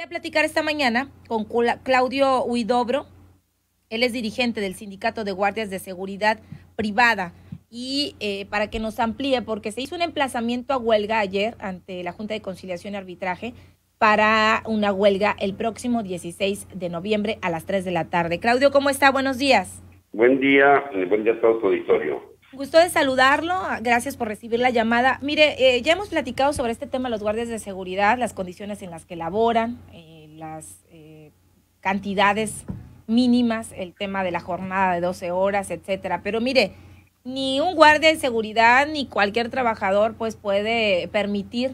a platicar esta mañana con Claudio Huidobro. Él es dirigente del Sindicato de Guardias de Seguridad Privada. Y para que nos amplíe, porque se hizo un emplazamiento a huelga ayer ante la Junta de Conciliación y Arbitraje para una huelga el próximo 16 de noviembre a las 3 de la tarde. Claudio, ¿cómo está? Buenos días. Buen día a todo tu auditorio. Gusto de saludarlo, gracias por recibir la llamada. Mire, ya hemos platicado sobre este tema de los guardias de seguridad, las condiciones en las que laboran, las cantidades mínimas, el tema de la jornada de 12 horas, etcétera. Pero mire, ni un guardia de seguridad ni cualquier trabajador pues puede permitir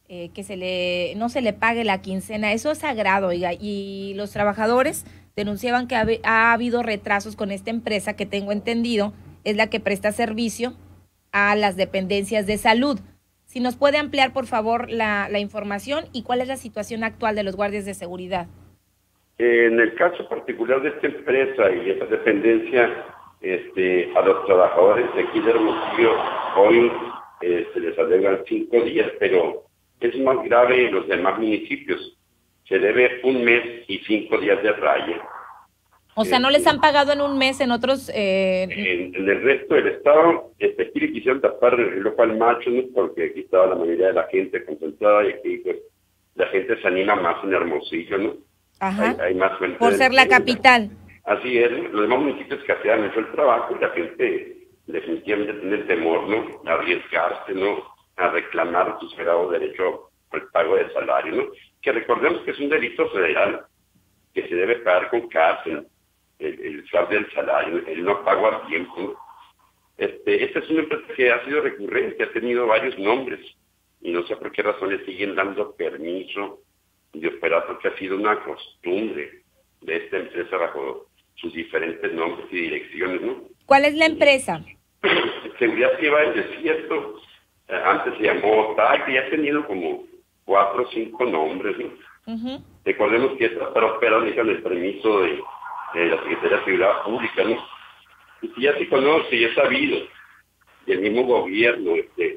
que no se le pague la quincena. Eso es sagrado, oiga, y los trabajadores denunciaban que ha habido retrasos con esta empresa que tengo entendido es la que presta servicio a las dependencias de salud. Si nos puede ampliar, por favor, la información y cuál es la situación actual de los guardias de seguridad. En el caso particular de esta empresa y esta dependencia, a los trabajadores de aquí de Hermosillo hoy se les alegan 5 días, pero es más grave en los demás municipios. Se debe 1 mes y 5 días de raya. O sea, ¿no les han pagado en 1 mes en otros...? En el resto del estado, aquí le quisieron tapar el reloj al macho, ¿no? Porque aquí estaba la mayoría de la gente concentrada y aquí pues la gente se anima más en Hermosillo, ¿no? Ajá, hay más fuentes por ser la capital. Así es, los demás municipios que hacían hecho el trabajo y la gente definitivamente tiene el temor, ¿no? A arriesgarse, ¿no? A reclamar su sagrado derecho al pago del salario, ¿no? Que recordemos que es un delito federal que se debe pagar con cárcel. El fraude del salario, el no pago a tiempo, ¿no? Esta es una empresa que ha sido recurrente, ha tenido varios nombres y no sé por qué razones siguen dando permiso de operar, porque ha sido una costumbre de esta empresa bajo sus diferentes nombres y direcciones, ¿no? ¿Cuál es la empresa? Seguridad Privada del Desierto, antes se llamó TAC y ha tenido como 4 o 5 nombres, ¿no? Recordemos que esta está operando con el permiso de la Secretaría de Seguridad Pública, ¿no? Y si ya se conoce y es sabido, y el mismo gobierno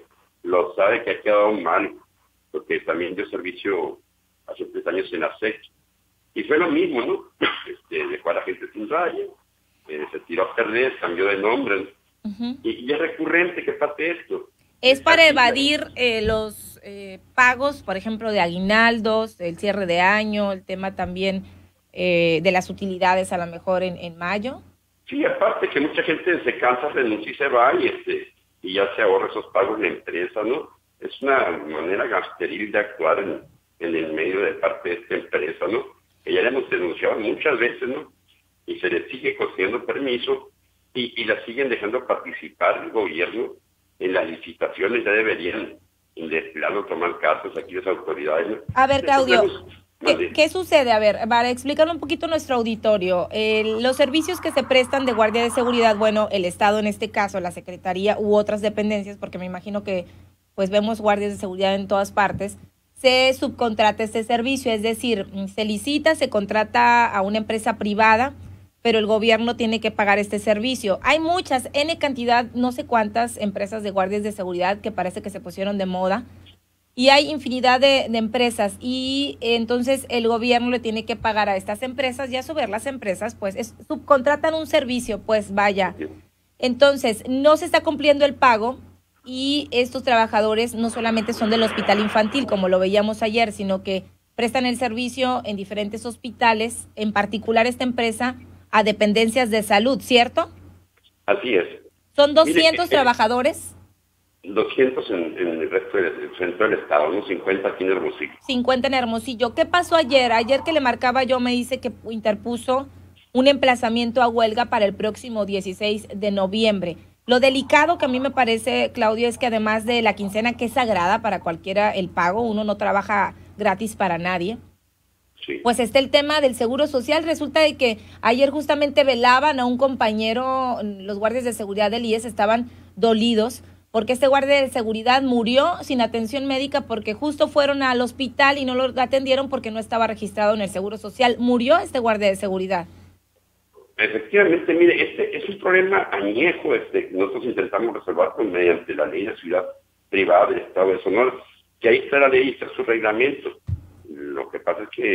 lo sabe que ha quedado mal, porque también dio servicio hace 3 años en la SEC, y fue lo mismo, ¿no? Dejó a la gente sin raya, se tiró a perder, cambió de nombre, y es recurrente que pase esto. ¿Es para evadir los pagos, por ejemplo, de aguinaldos, el cierre de año, el tema también de las utilidades a lo mejor en mayo? Sí, aparte que mucha gente se cansa, renuncia y se va y ya se ahorra esos pagos de empresa, ¿no? Es una manera gasteril de actuar en el medio de parte de esta empresa, ¿no? Que ya le hemos denunciado muchas veces, ¿no? Y se les sigue concediendo permiso y la siguen dejando participar el gobierno en las licitaciones. Ya deberían de plano tomar casos aquí las autoridades, ¿no? A ver, Claudio, ¿qué sucede? A ver, para explicarle un poquito a nuestro auditorio, los servicios que se prestan de guardia de seguridad, bueno, el Estado en este caso, la Secretaría u otras dependencias, porque me imagino que pues vemos guardias de seguridad en todas partes, se subcontrata este servicio, es decir, se licita, se contrata a una empresa privada, pero el gobierno tiene que pagar este servicio. Hay muchas, N cantidad, no sé cuántas empresas de guardias de seguridad que parece que se pusieron de moda, y hay infinidad de empresas, y entonces el gobierno le tiene que pagar a estas empresas, y a su vez las empresas pues subcontratan un servicio, pues vaya. Entonces no se está cumpliendo el pago, y estos trabajadores no solamente son del hospital infantil, como lo veíamos ayer, sino que prestan el servicio en diferentes hospitales, en particular esta empresa, a dependencias de salud, ¿cierto? Así es. ¿Son 200 trabajadores? 200 en el resto del centro del estado, unos 50 aquí en Hermosillo. 50 en Hermosillo. ¿Qué pasó ayer? Ayer que le marcaba yo me dice que interpuso un emplazamiento a huelga para el próximo 16 de noviembre. Lo delicado que a mí me parece, Claudio, es que además de la quincena, que es sagrada para cualquiera el pago, uno no trabaja gratis para nadie, sí, pues está el tema del seguro social. Resulta de que ayer justamente velaban a un compañero, los guardias de seguridad del IES estaban dolidos porque este guardia de seguridad murió sin atención médica porque justo fueron al hospital y no lo atendieron porque no estaba registrado en el seguro social. Murió este guardia de seguridad. Efectivamente, mire, es un problema añejo que nosotros intentamos resolver mediante la ley de seguridad privada del Estado de Sonora, que ahí está la ley y está su reglamento. Lo que pasa es que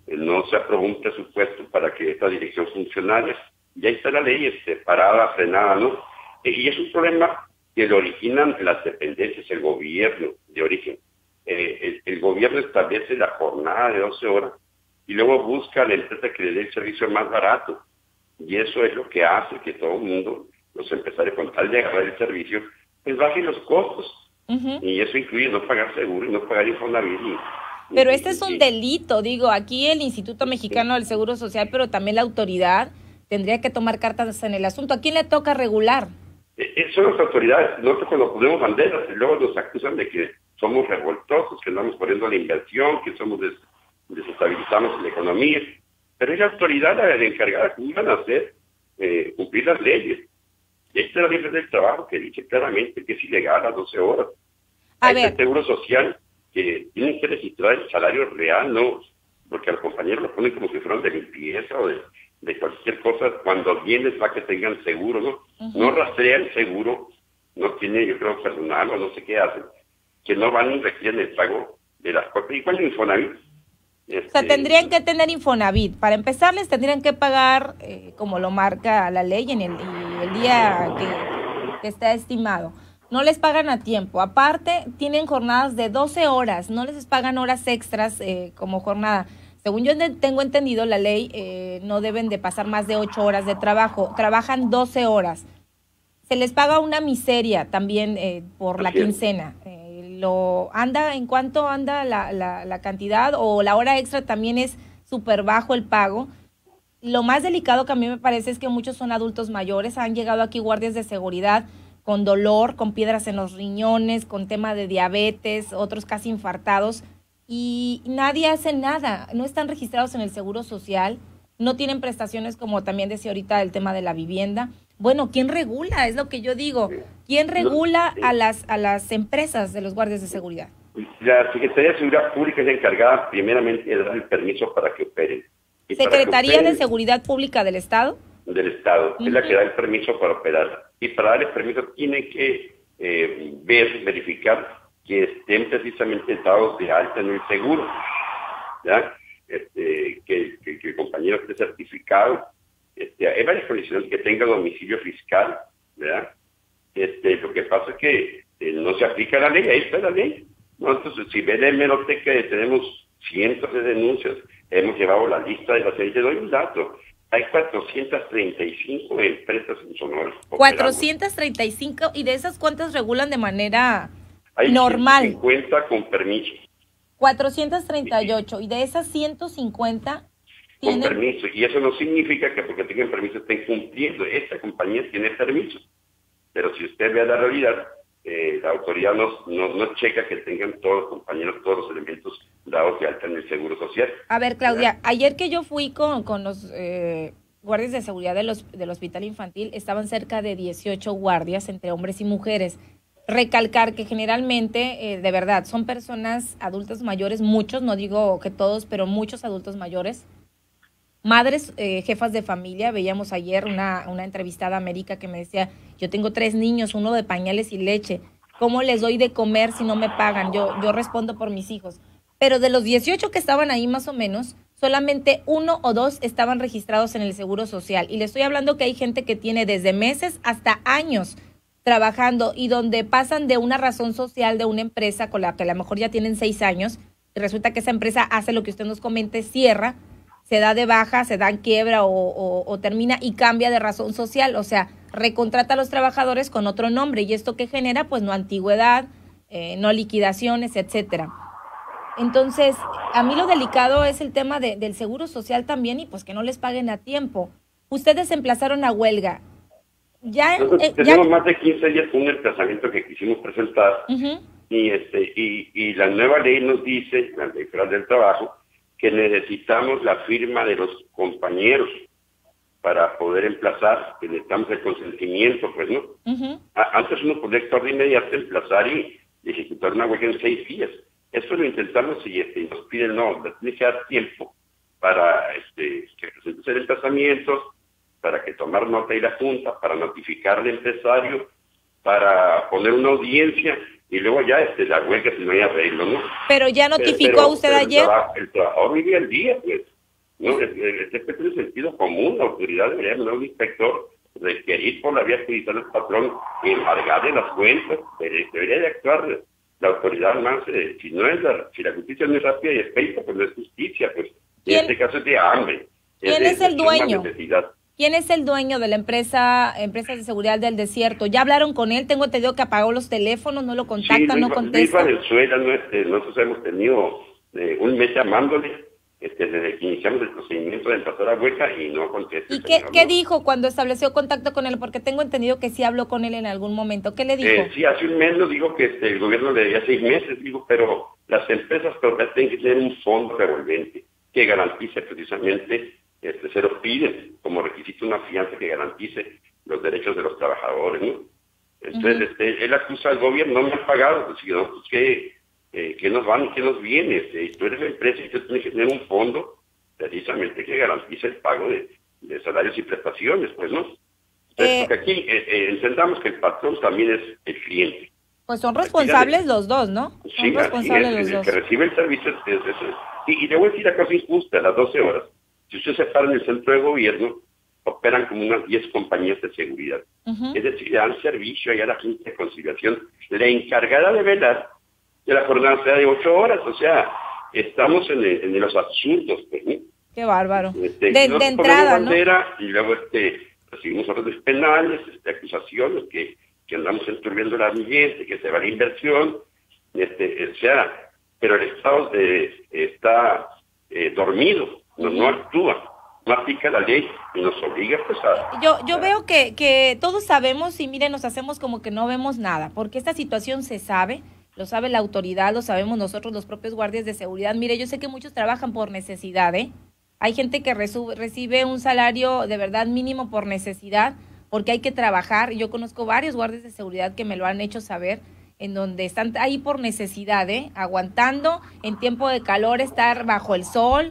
no se aprobó un presupuesto para que esta dirección funcionara. Ya está la ley parada, frenada, ¿no? Y es un problema que lo originan las dependencias, el gobierno de origen. El gobierno establece la jornada de 12 horas y luego busca a la empresa que le dé el servicio más barato. Y eso es lo que hace que todo el mundo, los empresarios, con tal de agarrar el servicio, pues bajen los costos. Y eso incluye no pagar seguro y no pagar Infonavit. Pero este es un delito, digo, aquí el Instituto Mexicano del Seguro Social, pero también la autoridad tendría que tomar cartas en el asunto. ¿A quién le toca regular? Son las autoridades. Nosotros cuando ponemos banderas y luego nos acusan de que somos revoltosos, que andamos poniendo la inversión, que somos desestabilizamos la economía. Pero es la autoridad la encargada que van a hacer cumplir las leyes. Y esta es la ley del trabajo que dice claramente que es ilegal a 12 horas. Hay el seguro social que tienen que registrar el salario real, ¿no? Porque a los compañeros los ponen como si fueran de limpieza o de cualquier cosa. Cuando vienes para que tengan seguro, ¿no? No rastrean el seguro, no tiene, yo creo, personal o no sé qué hacen, que no van y requieren el pago de las cosas. Igual de Infonavit. O sea, tendrían que tener Infonavit. Para empezar, les tendrían que pagar, como lo marca la ley, en el día que está estimado. No les pagan a tiempo. Aparte, tienen jornadas de 12 horas. No les pagan horas extras como jornada. Según yo tengo entendido, la ley no deben de pasar más de 8 horas de trabajo. Trabajan 12 horas. Se les paga una miseria también por la quincena. ¿En cuánto anda la cantidad? O la hora extra también es súper bajo el pago. Lo más delicado que a mí me parece es que muchos son adultos mayores. Han llegado aquí guardias de seguridad con dolor, con piedras en los riñones, con tema de diabetes, otros casi infartados. Y nadie hace nada. No están registrados en el Seguro Social. No tienen prestaciones, como también decía ahorita, el tema de la vivienda. Bueno, ¿quién regula? Es lo que yo digo. ¿Quién regula a las empresas de los guardias de seguridad? La Secretaría de Seguridad Pública es la encargada primeramente de dar el permiso para que operen. ¿Secretaría de Seguridad Pública del Estado? Del Estado. Es la que da el permiso para operar. Y para dar el permiso tiene que verificar que estén precisamente dados de alta en el seguro. ¿Ya? Que el compañero esté certificado. Hay varias condiciones, que tenga domicilio fiscal, ¿verdad? Lo que pasa es que no se aplica la ley, ahí está la ley. ¿No? Entonces, si ven en Hemeroteca, tenemos cientos de denuncias, hemos llevado la lista de las leyes. Te doy un dato, hay 435 empresas en Sonora. 435, ¿y de esas cuántas regulan de manera normal? 150 con permiso. 438, y de esas 150... Con permiso, y eso no significa que porque tengan permiso estén cumpliendo. Esta compañía tiene permiso, pero si usted ve la realidad, la autoridad no checa que tengan todos los compañeros todos los elementos dados de alta en el Seguro Social. A ver, Claudia, ayer que yo fui con los guardias de seguridad del Hospital Infantil, estaban cerca de 18 guardias entre hombres y mujeres. Recalcar que generalmente, de verdad, son personas adultos mayores, muchos, no digo que todos, pero muchos adultos mayores, madres, jefas de familia. Veíamos ayer una entrevistada a América que me decía, yo tengo 3 niños, uno de pañales y leche, ¿cómo les doy de comer si no me pagan? Yo respondo por mis hijos. Pero de los 18 que estaban ahí más o menos, solamente 1 o 2 estaban registrados en el Seguro Social. Y le estoy hablando que hay gente que tiene desde meses hasta años trabajando, y donde pasan de una razón social de una empresa con la que a lo mejor ya tienen 6 años, y resulta que esa empresa hace lo que usted nos comente, cierra, se da de baja, se da en quiebra o termina y cambia de razón social. O sea, recontrata a los trabajadores con otro nombre. ¿Y esto qué genera? Pues no antigüedad, no liquidaciones, etcétera. Entonces, a mí lo delicado es el tema del Seguro Social también, y pues que no les paguen a tiempo. Ustedes se emplazaron a huelga. Tenemos más de 15 días con un emplazamiento que quisimos presentar. Y la nueva ley nos dice, la Ley Federal del Trabajo, que necesitamos la firma de los compañeros para poder emplazar, que necesitamos el consentimiento, pues, ¿no? Antes uno podía actuar de inmediato, emplazar y ejecutar una huelga en 6 días. Eso lo intentamos y nos piden, no, tiene que dar tiempo para que presentes el emplazamiento, para que tomar nota y la junta, para notificar al empresario, para poner una audiencia, y luego ya la huelga si no hay arreglo, ¿no? Pero ya notificó usted ayer. El trabajador vive al día, pues. ¿no? Este es el sentido común. La autoridad debería mandar un inspector, requerir por la vía judicial al patrón, embargarle las cuentas. Debería de actuar la autoridad más, si la justicia no es rápida y expedita, pues no es justicia, pues en este caso es de hambre. ¿Quién es el dueño? ¿Quién es el dueño de la empresas de seguridad del desierto? ¿Ya hablaron con él? Tengo entendido que apagó los teléfonos, no lo contactan, sí, no contesta. Luis Valenzuela, nosotros hemos tenido un mes llamándole, desde que iniciamos el procedimiento de invasora hueca y no contesta. ¿Y qué dijo cuando estableció contacto con él? Porque tengo entendido que sí habló con él en algún momento. ¿Qué le dijo? Sí, hace un mes nos dijo que el gobierno le debía 6 meses, pero las empresas tienen que tener un fondo revolvente que garantice precisamente, se lo piden como requisito una fianza que garantice los derechos de los trabajadores, ¿no? Entonces, él acusa al gobierno, no me han pagado, pues, ¿no? Pues, ¿qué nos van y qué nos viene? Tú eres la empresa y tú tienes que tener un fondo precisamente que garantice el pago de salarios y prestaciones, pues, ¿no? Entonces, porque aquí entendamos que el patrón también es el cliente. Pues son responsables los dos, ¿no? Sí, son responsables los dos. El que recibe el servicio es y le voy a decir la cosa injusta, a las 12 horas. Si usted se para en el centro de gobierno, operan como unas 10 compañías de seguridad. Es decir, le dan servicio allá a la gente de conciliación. La encargada de velar de la jornada sea de 8 horas. O sea, estamos en los absurdos, pues, ¿no? Qué bárbaro. De entrada, bandera, ¿no? Y luego recibimos órdenes penales, acusaciones que andamos enturbiando el ambiente, que se va la inversión, o sea, pero el Estado está dormido, no actúa. No aplica la ley y nos obliga pues a... Yo veo que todos sabemos y miren, nos hacemos como que no vemos nada, porque esta situación se sabe, lo sabe la autoridad, lo sabemos nosotros los propios guardias de seguridad. Mire, yo sé que muchos trabajan por necesidad, ¿eh? Hay gente que recibe un salario de verdad mínimo por necesidad, porque hay que trabajar. Yo conozco varios guardias de seguridad que me lo han hecho saber, en donde están ahí por necesidad, aguantando en tiempo de calor, estar bajo el sol,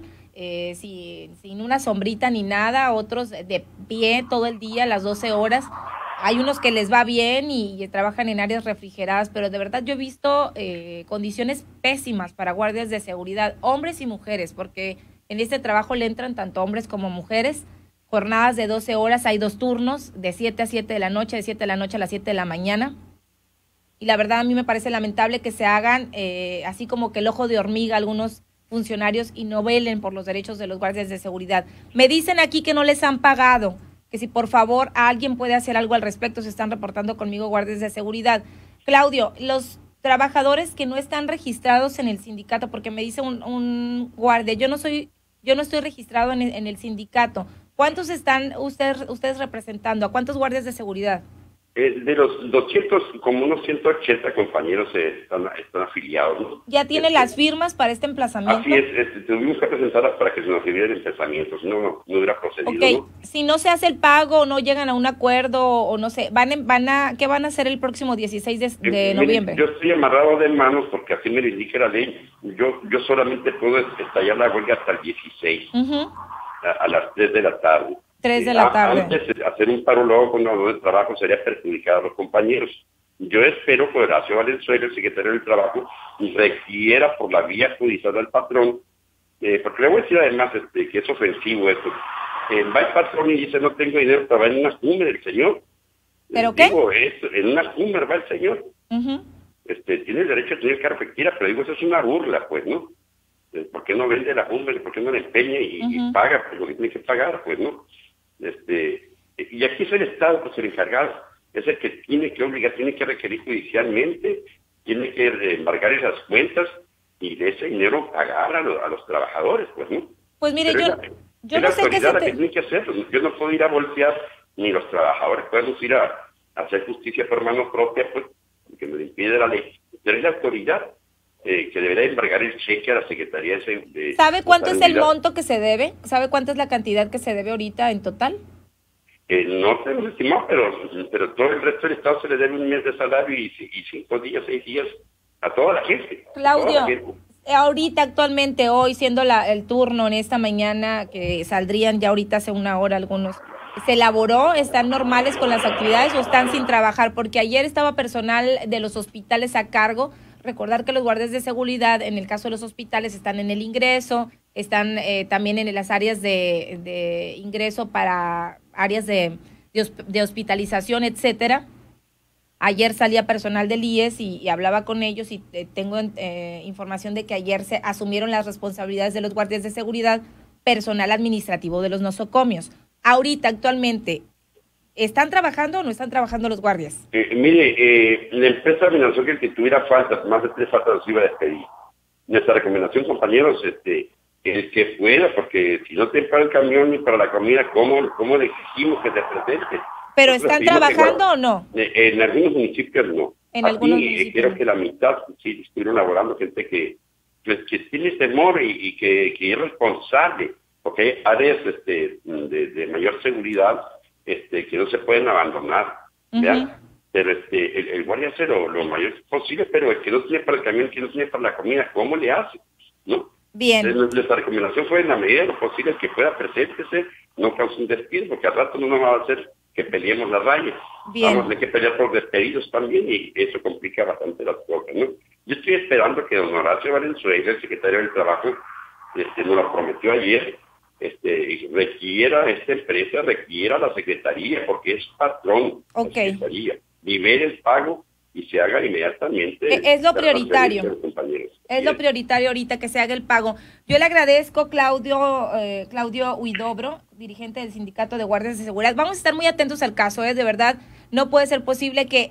sin una sombrita ni nada, otros de pie todo el día, las 12 horas. Hay unos que les va bien y trabajan en áreas refrigeradas, pero de verdad yo he visto condiciones pésimas para guardias de seguridad, hombres y mujeres, porque en este trabajo le entran tanto hombres como mujeres. Jornadas de 12 horas, hay 2 turnos, de 7 a 7 de la noche, de 7 de la noche a las 7 de la mañana. Y la verdad a mí me parece lamentable que se hagan así como que el ojo de hormiga algunos funcionarios y no velen por los derechos de los guardias de seguridad. Me dicen aquí que no les han pagado, que si por favor alguien puede hacer algo al respecto. Se están reportando conmigo guardias de seguridad. Claudio, los trabajadores que no están registrados en el sindicato, porque me dice un guardia, yo no estoy registrado en el sindicato. ¿Cuántos están ustedes representando? ¿A cuántos guardias de seguridad? De los 200, como unos 180 compañeros están afiliados, ¿no? ¿Ya tiene las firmas para este emplazamiento? Así es, tuvimos que presentarlas para que se nos sirviera el emplazamiento, si no hubiera procedido. Ok, ¿no? Si no se hace el pago o no llegan a un acuerdo o no sé, ¿qué van a hacer el próximo 16 de noviembre? Yo estoy amarrado de manos porque así me lo indica la ley. Yo solamente puedo estallar la huelga hasta el 16, a las 3 de la tarde. 3 de la tarde. Antes de hacer un paro luego con los de trabajo sería perjudicar a los compañeros. Yo espero que Horacio Valenzuela, el secretario del Trabajo, requiera por la vía judicial al patrón, porque le voy a decir además que es ofensivo esto. Va el patrón y dice, no tengo dinero para ir en una cumbre el señor. ¿Pero qué? Digo, en una cumbre va el señor. Tiene el derecho a tener carro que quiera, pero digo, eso es una burla, pues, ¿no? ¿Por qué no vende la cumbre? ¿Por qué no la empeña y paga pues, lo que tiene que pagar, pues, no? Y aquí es el Estado, pues el encargado, es el que tiene que obligar, tiene que requerir judicialmente, tiene que embargar esas cuentas y de ese dinero pagar a los trabajadores, pues, ¿no? Pues mire, yo no sé qué la que tiene que hacerlo. Yo no puedo ir a voltear, ni los trabajadores podemos ir a hacer justicia por mano propia, pues, porque me lo impide la ley. Pero es la autoridad que deberá embargar el cheque a la Secretaría de... ¿Sabe cuánto es el monto que se debe? ¿Sabe cuánto es la cantidad que se debe ahorita en total? No tenemos estimado, pero todo el resto del Estado se le debe un mes de salario y 5 días, 6 días a toda la gente. Claudio, ahorita actualmente, hoy siendo el turno en esta mañana, que saldrían ya ahorita hace una hora algunos, ¿se elaboró? ¿Están normales con las actividades o están sin trabajar? Porque ayer estaba personal de los hospitales a cargo. Recordar que los guardias de seguridad, en el caso de los hospitales, están en el ingreso, están también en las áreas de ingreso para áreas de hospitalización, etcétera. Ayer salía personal del IES y hablaba con ellos y tengo información de que ayer se asumieron las responsabilidades de los guardias de seguridad, personal administrativo de los nosocomios. Ahorita, actualmente, ¿están trabajando o no están trabajando los guardias? Mire, la empresa amenazó que el que tuviera faltas, más de 3 faltas, los iba a despedir. Nuestra recomendación, compañeros, el que pueda, porque si no te para el camión ni para la comida, ¿cómo le exigimos que te presente? ¿Pero están trabajando o no? En algunos municipios no. En algunos municipios. Creo que la mitad sí estuvieron laborando, gente que tiene temor y que es responsable, porque hay áreas de mayor seguridad que no se pueden abandonar. Pero el guardia hace lo mayor posible, pero el que no tiene para el camión, el que no tiene para la comida, ¿cómo le hace? ¿No? Bien. Nuestra recomendación fue en la medida de lo posible que pueda preséntese, no cause un despido, porque al rato no nos va a hacer que peleemos las rayas. Bien. Vamos a tener que pelear por despedidos también y eso complica bastante las cosas, ¿no? Yo estoy esperando que don Horacio Valenzuela, el secretario del Trabajo, nos lo prometió ayer, requiera esta empresa, requiera la Secretaría, porque es patrón de la Secretaría. Libere el pago y se haga inmediatamente. Es lo prioritario. Es lo prioritario ahorita, que se haga el pago. Yo le agradezco, Claudio Huidobro, dirigente del Sindicato de Guardias de Seguridad. Vamos a estar muy atentos al caso, de verdad. No puede ser posible que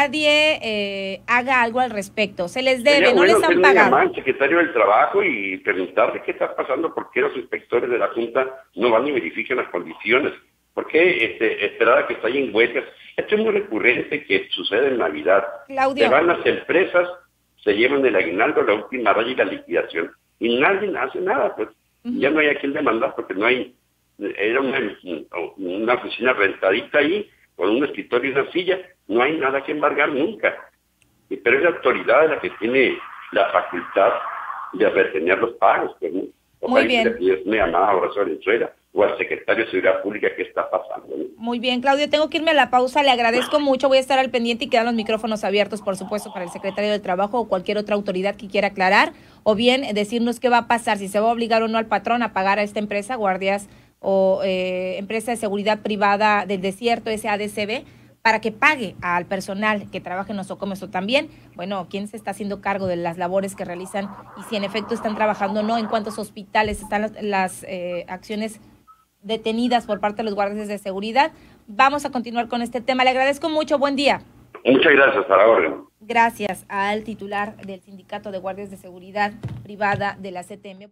nadie haga algo al respecto. Se les debe, no les han pagado. Llamar al secretario del Trabajo y preguntarle qué está pasando, por qué los inspectores de la Junta no van y verifican las condiciones. ¿Por qué esperar a que estallen huelgas? Esto es muy recurrente que sucede en Navidad. Claudio. Se van las empresas, se llevan el aguinaldo, la última raya y la liquidación. Y nadie hace nada, pues. Ya no hay a quien demandar porque no hay... Era una oficina rentadita ahí, con un escritorio y una silla. No hay nada que embargar nunca. Pero es la autoridad la que tiene la facultad de retener los pagos, pues, ¿no? Muy bien. Me llamaba a Horacio Valenzuela o al secretario de Seguridad Pública, ¿qué está pasando? ¿No? Muy bien, Claudio, tengo que irme a la pausa, le agradezco mucho, voy a estar al pendiente y quedan los micrófonos abiertos, por supuesto, para el secretario del Trabajo o cualquier otra autoridad que quiera aclarar, o bien decirnos qué va a pasar, si se va a obligar o no al patrón a pagar a esta empresa, guardias o empresa de seguridad privada del desierto, SADCB, para que pague al personal que trabaja en nosocomios o también, bueno, quién se está haciendo cargo de las labores que realizan y si en efecto están trabajando o no, en cuántos hospitales están las acciones detenidas por parte de los guardias de seguridad. Vamos a continuar con este tema. Le agradezco mucho. Buen día. Muchas gracias, a la orden. Gracias al titular del Sindicato de Guardias de Seguridad Privada de la CTM.